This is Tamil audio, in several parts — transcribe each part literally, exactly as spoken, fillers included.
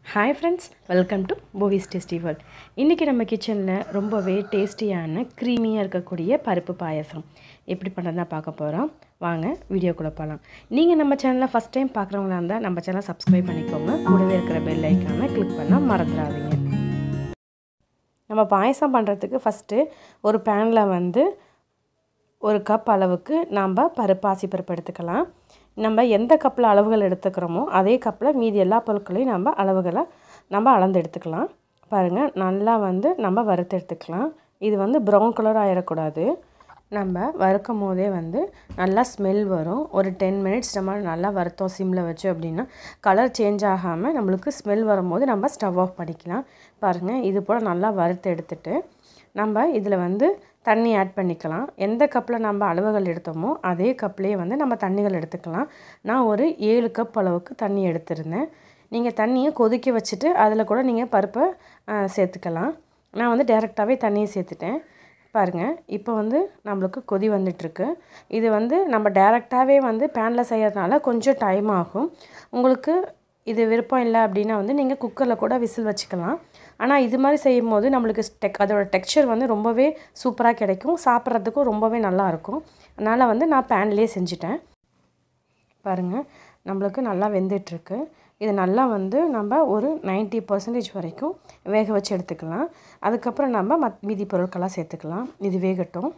Hi friends, welcome to Bovi's Tasty World. இன்னைக்கு நம்ம கிச்சன்ல ரொம்பவே டேஸ்டியான க்ரீமியா இருக்கக்கூடிய பருப்பு பாயாசம் எப்படி பண்றதுன்னு பார்க்க போறோம். வாங்க வீடியோக்குள்ள போலாம். நீங்க நம்ம சேனலை ஃபர்ஸ்ட் டைம் பார்க்கறவங்களா இருந்தா நம்ம சேனலை Subscribe பண்ணிக்கோங்க. கூடவே இருக்கிற பெல் ஐகானை கிளிக் பண்ண மறந்துடாதீங்க. நம்ம பாயாசம் பண்றதுக்கு ஃபர்ஸ்ட் ஒரு panல வந்து ஒரு கப் அளவுக்கு நாம பருப்பு பாசி பருப்பு எடுத்துக்கலாம். நம்ம எந்த கப்ல அளவுகள் எடுத்துக்கறோமோ அதே கப்ல மீதி எல்லா பொருட்களையும் நம்ம அளவுகளை நம்ம அளந்து எடுத்துக்கலாம். பாருங்க நல்லா வந்து நம்ம வறுத்து எடுத்துக்கலாம். இது வந்து brown கலர் ஆயிர கூடாது. நம்ம வறுக்கும்போதே வந்து நல்லா ஸ்மெல் வரும். ஒரு ten minutes நம்ம நல்லா வறுத்தோம் சிம்ல வச்சு அப்படினா கலர் சேஞ்ச் ஆகாம நமக்கு ஸ்மெல் வரும்போது நம்ம ஸ்டவ் ஆஃப் பண்ணிக்கலாம். பாருங்க இது போல நல்லா வறுத்து எடுத்துட்டு நம்ம இதுல வந்து தண்ணி ஆட் பண்ணிக்கலாம். எந்த கப்ல நம்ம அளவுகள் எடுத்தோமோ அதே கப்லயே வந்து நம்ம தண்ணிகள் எடுத்துக்கலாம். நான் ஒரு ஏழு கப் அளவுக்கு தண்ணி எடுத்துறேன். நீங்க தண்ணியை கொதிக்க வச்சிட்டு அதுல கூட நீங்க பருப்பை சேர்த்துக்கலாம். நான் வந்து டைரக்டாவே தண்ணியை சேர்த்துட்டேன். பாருங்க இப்போ வந்து நமக்கு கொதி வந்துட்டு இருக்கு. இது வந்து நம்ம டைரக்டாவே வந்து panல செய்யறதுனால கொஞ்சம் டைம் ஆகும். உங்களுக்கு இது விருப்பம் இல்ல அப்படினா வந்து நீங்க குக்கர்ல கூட விசில் வச்சுக்கலாம். ஆனா இது மாதிரி செய்யும்போது நமக்கு அதோட டெக்ஸ்சர் வந்து ரொம்பவே சூப்பரா கிடைக்கும். சாப்பிடுறதுக்கு ரொம்பவே நல்லா இருக்கும். அதனால வந்து நான் panலயே செஞ்சிட்டேன். பாருங்க நமக்கு நல்லா வெந்திட்டு இருக்கு. இது நல்லா வந்து நம்ம ஒரு ninety percent வரைக்கும் வேக வச்சு எடுத்துக்கலாம். அதுக்கு அப்புறம் நம்ம மீதி பொருட்கள சேர்த்துக்கலாம். இது வேகட்டும்.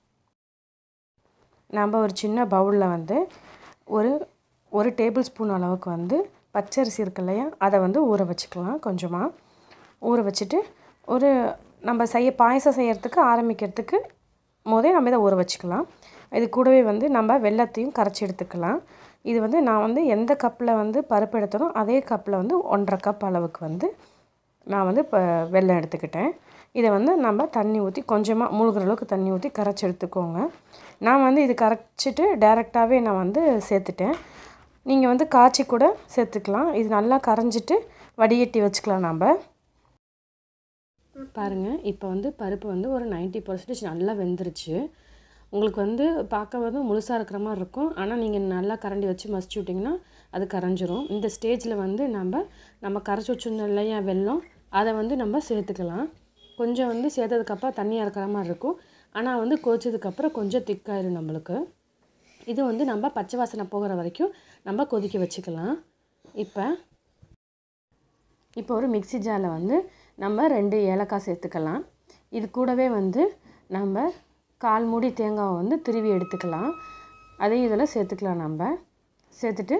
நாம ஒரு சின்ன பவுல்ல வந்து ஒரு ஒரு டேபிள்ஸ்பூன் அளவுக்கு வந்து பச்சரிசி இருக்குல்லையா அத வந்து ஊற வச்சுக்கலாம் கொஞ்சமா. ஊற வச்சிட்டு ஒரு நம்ம செய்ய பாயாசம் செய்யிறதுக்கு ஆரம்பிக்கிறதுக்கு முதல்ல நம்ம இத ஊற வச்சுக்கலாம். இது கூடவே வந்து நம்ம வெல்லத்தையும் கரைச்சி எடுத்துக்கலாம். இது வந்து நான் வந்து எந்த கப்ல வந்து பருப்பு எடுத்தனோ அதே கப்ல வந்து one and a half cup அளவுக்கு வந்து நான் வந்து வெல்லம் எடுத்துக்கிட்டேன். இத வந்து நம்ம தண்ணி ஊத்தி கொஞ்சமா மூழ்குற அளவுக்கு தண்ணி ஊத்தி கரைச்சு எடுத்துக்கோங்க. நான் வந்து இது கரைச்சிட்டு டைரக்டாவே நான் வந்து சேர்த்துட்டேன். நீங்க வந்து காய்ச்சி கூட சேர்த்துக்கலாம். இது நல்லா கரைஞ்சிட்டு வடிகட்டி வச்சுக்கலாம் நாம. பாருங்க இப்போ வந்து பருப்பு வந்து ஒரு ninety percent நல்லா வெந்திருச்சு. உங்களுக்கு வந்து பார்க்க வந்து முழுசா இருக்கிற மாதிரி இருக்கும். ஆனா நீங்க நல்லா கரண்டி வச்சு மசிச்சு விட்டீங்கன்னா அது கரஞ்சிரும். இந்த ஸ்டேஜ்ல வந்து நம்ம நம்ம கரைச்சு வச்சிருந்தோம் இல்லையா வெல்லம் அத வந்து நம்ம சேர்த்துக்கலாம். கொஞ்சம் வந்து சேர்த்ததுக்கு அப்புறம் தண்ணியா இருக்கிற மாதிரி இருக்கும். ஆனா வந்து கொதிச்சதுக்கு அப்புறம் கொஞ்சம் திக் ஆயிரும் நமக்கு. இது வந்து நம்ம பச்சை வாசனை போகிற வரைக்கும் நம்ம கொதிக்க வச்சுக்கலாம். இப்போ இப்போ ஒரு மிக்ஸி ஜார்ல வந்து நம்ம ரெண்டு ஏலக்காய் சேர்த்துக்கலாம். இது கூடவே வந்து நம்ம கால் மூடி தேங்காவை வந்து திருவி எடுத்துக்கலாம். அதையும் இதல சேர்த்துக்கலாம் நம்ம. சேர்த்துட்டு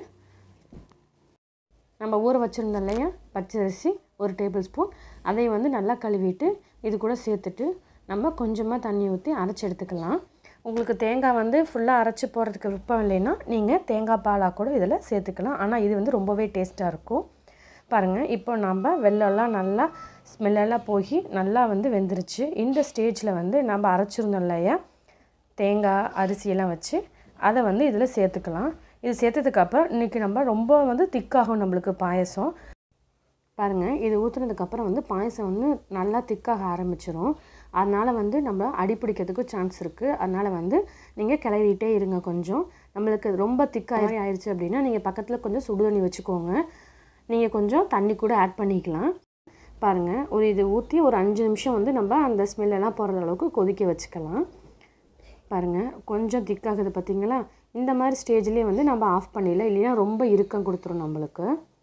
நம்ம ஊற வச்சிருந்தோம் இல்லையா பச்சரிசி ஒரு டேபிள்ஸ்பூன் அதை வந்து நல்லா கழுவிட்டு இது கூட சேர்த்துட்டு நம்ம கொஞ்சமா தண்ணி ஊத்தி அரைச்சு எடுத்துக்கலாம். உங்களுக்கு தேங்காய் வந்து ஃபுல்லா அரைச்சு போறதுக்கு விருப்பம் இல்லைனா நீங்க தேங்காய் பாலா கூட இதல சேர்த்துக்கலாம். ஆனா இது வந்து ரொம்பவே டேஸ்டா இருக்கும். பாருங்க இப்போ நம்ம வெல்லம் எல்லாம் நல்லா ஸ்மெல் எல்லாம் போய் நல்லா வந்து வெந்திருச்சு. இந்த ஸ்டேஜ்ல வந்து நம்ம அரைச்சிருந்தோம் இல்லையா தேங்காய் அரிசி எல்லாம் வச்சு அத வந்து இதல சேர்த்துக்கலாம். இது சேர்த்ததுக்கு அப்புறம் இன்னைக்கு நம்ம ரொம்ப வந்து திக் ஆகும் நமக்கு பாயாசம். பாருங்க இது ஊத்துனதுக்கு அப்புறம் வந்து பாயாசம் வந்து நல்லா திக் ஆக ஆரம்பிச்சிரும். அதனால வந்து நம்ம அடி பிடிக்கிறதுக்கு சான்ஸ் இருக்கு. அதனால வந்து நீங்க கிளறிட்டே இருங்க கொஞ்சம். நமக்கு ரொம்ப திக் ஆயிருச்சு அப்படினா நீங்க பக்கத்துல கொஞ்சம் சுடு தண்ணி வச்சுக்கோங்க. நீங்க கொஞ்சம் தண்ணி கூட ஆட் பண்ணிக்கலாம். பாருங்க ஒரு இது ஊத்தி ஒரு அஞ்சு நிமிஷம் வந்து நம்ம அந்த ஸ்மெல் எல்லாம் போற அளவுக்கு கொதிக்க வச்சுக்கலாம். பாருங்க கொஞ்சம் திக் ஆகுது பாத்தீங்களா? இந்த மாதிரி ஸ்டேஜ்லயே வந்து நம்ம ஆஃப் பண்ணிடலாம். இல்லனா ரொம்ப இறுக்கம் கொடுத்துரும் நமக்கு.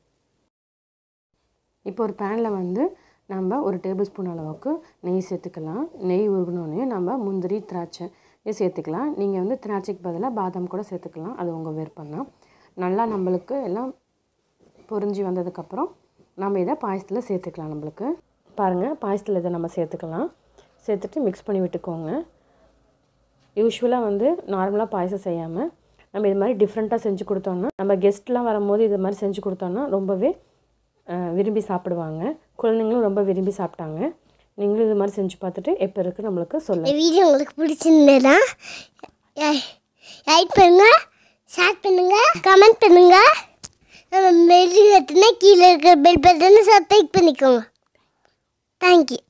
இப்போ ஒரு panல வந்து நம்ம ஒரு டேபிள்ஸ்பூன் அளவுக்கு நெய் சேர்த்துக்கலாம். நெய் உருகுனோனே நம்ம முந்திரி திராட்சை இத சேர்த்துக்கலாம். நீங்க வந்து திராட்சைக்கு பதிலா பாதாம் கூட சேர்த்துக்கலாம். அது உங்க விருப்பம் தான். நல்லா நமக்கு எல்லாம் பொரிஞ்சு வந்ததுக்கு அப்புறம் நாம இத பாயாசத்துல சேர்த்துக்கலாம் நமக்கு. பாருங்க பாயாசத்துல இத நம்ம சேர்த்துக்கலாம். சேர்த்துட்டு mix பண்ணி விட்டுக்கோங்க. யூசுவலா வந்து நார்மலா பாயாசம் செய்யாம நம்ம இது மாதிரி டிஃபரண்டா செஞ்சு கொடுத்தோம்னா நம்ம கெஸ்ட்லாம் வரும்போது இது மாதிரி செஞ்சு கொடுத்தோம்னா ரொம்பவே விரும்பி சாப்பிடுவாங்க. குழந்தைகளும் ரொம்ப விரும்பி சாப்பிட்டாங்க. நீங்களும் இது மாதிரி செஞ்சு பார்த்துட்டு எப்படி இருக்கு நமக்கு சொல்லுங்க. இந்த வீடியோ உங்களுக்கு பிடிச்சிருந்தா லைக் பண்ணுங்க, ஷேர் பண்ணுங்க, கமெண்ட் பண்ணுங்க. நம்ம பெல் பட்டனை கீழ இருக்க பெல் பட்டனை சப்ஸ்கிரைப் பண்ணிக்கோங்க. Thank you.